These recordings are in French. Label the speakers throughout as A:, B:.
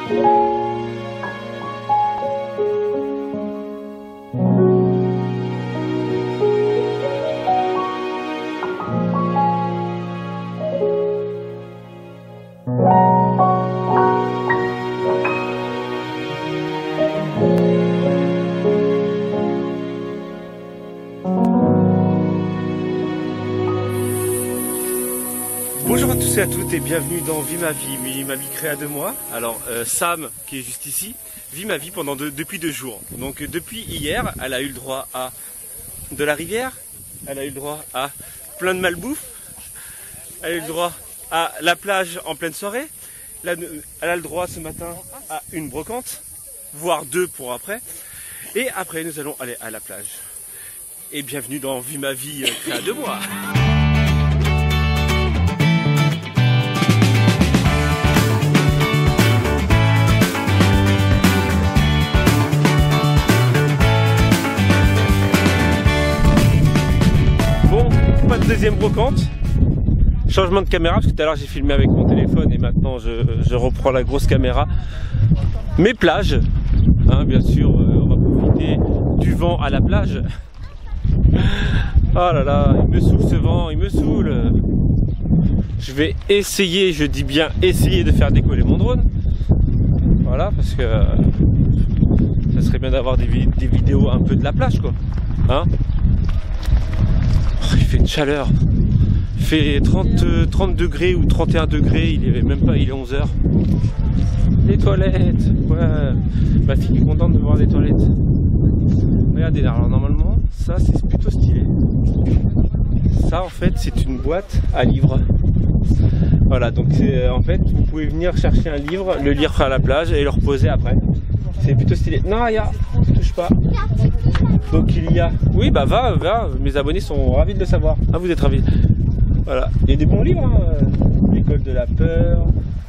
A: Bonjour à tous et à toutes et bienvenue dans Vie ma vie créée à 2 mois. Alors Sam, qui est juste ici, vit ma vie depuis 2 jours. Donc depuis hier, elle a eu le droit à de la rivière, elle a eu le droit à plein de malbouffe, elle a eu le droit à la plage en pleine soirée, elle a le droit ce matin à une brocante, voire 2 pour après. Et après nous allons aller à la plage. Et bienvenue dans Vie ma vie créée à 2 mois. Pas de deuxième brocante, changement de caméra parce que tout à l'heure j'ai filmé avec mon téléphone et maintenant je reprends la grosse caméra. Mes plages, hein, bien sûr, on va profiter du vent à la plage. Oh là là, il me saoule ce vent, il me saoule. Je vais essayer, je dis bien essayer de faire décoller mon drone. Voilà, parce que ça serait bien d'avoir des vidéos un peu de la plage, quoi. Hein? Il fait une chaleur, il fait 30 degrés ou 31 degrés, il est même pas, il est 11 h. Les toilettes, ouais, ma fille est contente de voir les toilettes. Regardez là, alors normalement, ça c'est plutôt stylé. Ça en fait c'est une boîte à livres. Voilà, donc en fait vous pouvez venir chercher un livre, le lire à la plage et le reposer après. C'est plutôt stylé. Non, Aya, ne touche pas. Donc il y a... Oui, bah va, mes abonnés sont ravis de le savoir. Ah, vous êtes ravis. Voilà, il y a des bons livres, hein. L'école de la peur,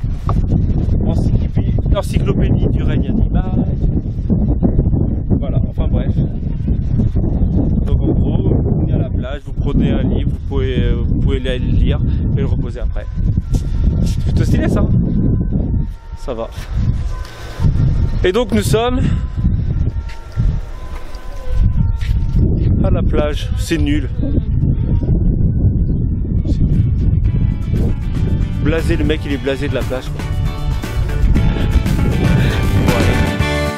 A: encyclopédie du règne animal. Voilà, enfin bref. Donc en gros, vous venez à la plage, vous prenez un livre, vous pouvez le lire et le reposer après. C'est plutôt stylé ça. Ça va. Et donc nous sommes à la plage, c'est nul. Blasé, le mec il est blasé de la plage, quoi. Voilà.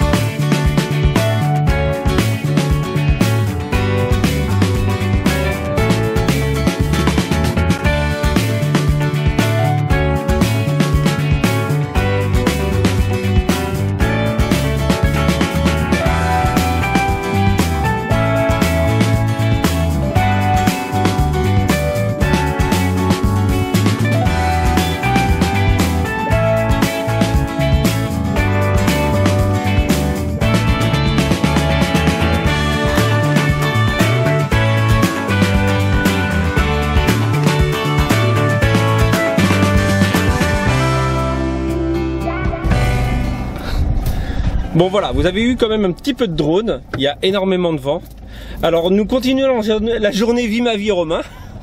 A: Bon voilà, vous avez eu quand même un petit peu de drone, il y a énormément de vent. Alors nous continuons la journée Vie ma vie Romain.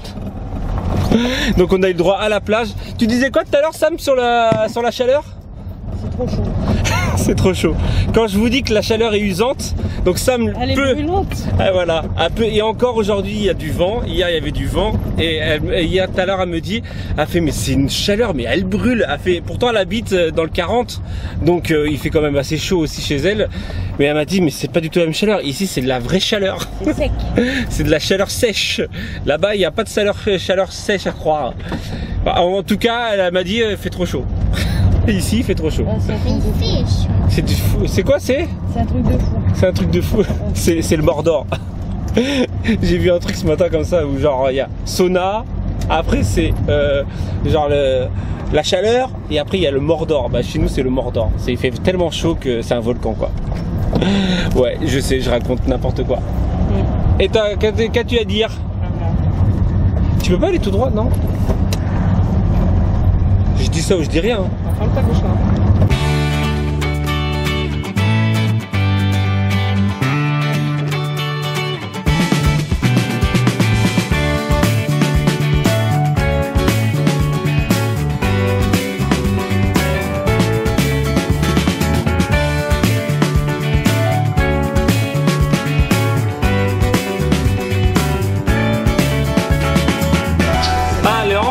A: Donc on a eu le droit à la plage. Tu disais quoi tout à l'heure Sam sur la chaleur?
B: C'est trop chaud.
A: C'est trop chaud. Quand je vous dis que la chaleur est usante, donc Sam
B: elle
A: peut...
B: est brûlante.
A: Ah, voilà, un peu. Et encore aujourd'hui il y a du vent, hier il y avait du vent. Et hier tout à l'heure elle me dit, elle fait mais c'est une chaleur, mais elle brûle. Elle fait, pourtant elle habite dans le 40, donc il fait quand même assez chaud aussi chez elle. Mais elle m'a dit mais c'est pas du tout la même chaleur, ici c'est de la vraie chaleur.
B: C'est sec.
A: C'est de la chaleur sèche. Là-bas il n'y a pas de chaleur sèche à croire. En tout cas elle m'a dit il fait trop chaud. Et ici il fait trop chaud. C'est du fou. C'est quoi c'est
B: un truc de fou.
A: C'est un truc de fou. C'est le Mordor. J'ai vu un truc ce matin comme ça où genre il y a sauna, après c'est genre la chaleur et après il y a le Mordor. Bah chez nous c'est le Mordor. Il fait tellement chaud que c'est un volcan quoi. Ouais, je sais, je raconte n'importe quoi. Et qu'as-tu à dire? Tu peux pas aller tout droit, non? Je dis ça ou je dis rien.
B: Ferme ta bouche là.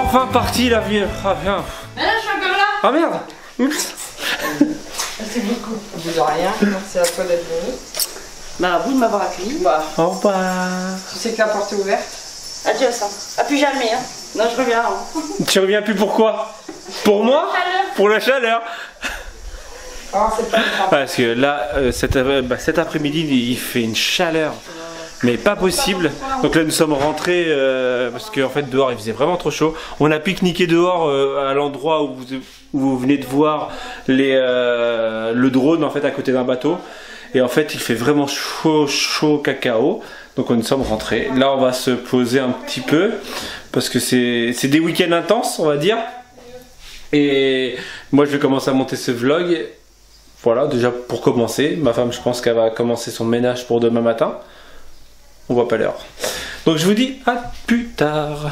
A: enfin parti la vie. Ah, bien.
C: Mais là, je suis encore là.
A: Ah merde. Oups.
B: C'est beaucoup. Au bout de rien, merci à toi d'être venu.
C: Bah, à vous de m'avoir accueilli.
B: Bah,
A: Au revoir.
B: tu sais que la porte est ouverte.
C: Adieu, ça. À plus jamais, hein. Non, je reviens. Hein.
A: Tu reviens plus pourquoi? Pour moi? Pour la chaleur.
B: Ah, c'est pas grave.
A: Parce que là, cet après-midi, il fait une chaleur, mais pas possible. Donc là, nous sommes rentrés parce qu'en fait, dehors, il faisait vraiment trop chaud. On a pique-niqué dehors à l'endroit où vous venez de voir le drone en fait à côté d'un bateau. Et en fait, il fait vraiment chaud cacao. Donc nous sommes rentrés. Là, on va se poser un petit peu parce que c'est des week-ends intenses, on va dire. Et moi, je vais commencer à monter ce vlog. Voilà, déjà pour commencer, ma femme je pense qu'elle va commencer son ménage pour demain matin. On voit pas l'heure. Donc je vous dis à plus tard.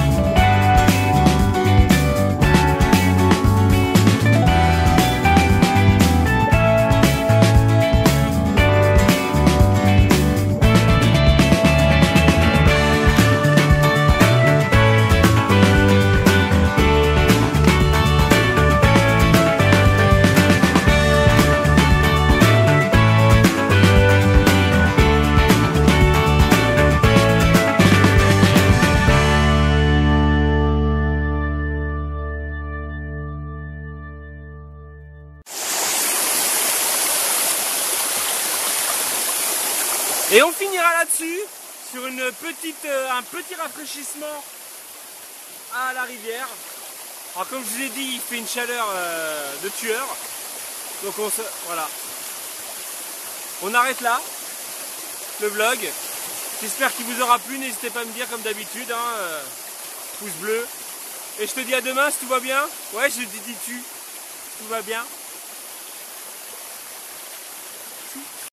A: Et on finira là-dessus, sur un petit rafraîchissement à la rivière. Alors comme je vous ai dit, il fait une chaleur de tueur. Donc voilà. On arrête là, le vlog. J'espère qu'il vous aura plu, n'hésitez pas à me dire comme d'habitude, hein, pouce bleu. Et je te dis à demain si tout va bien. Ouais, je dis tu, tout va bien.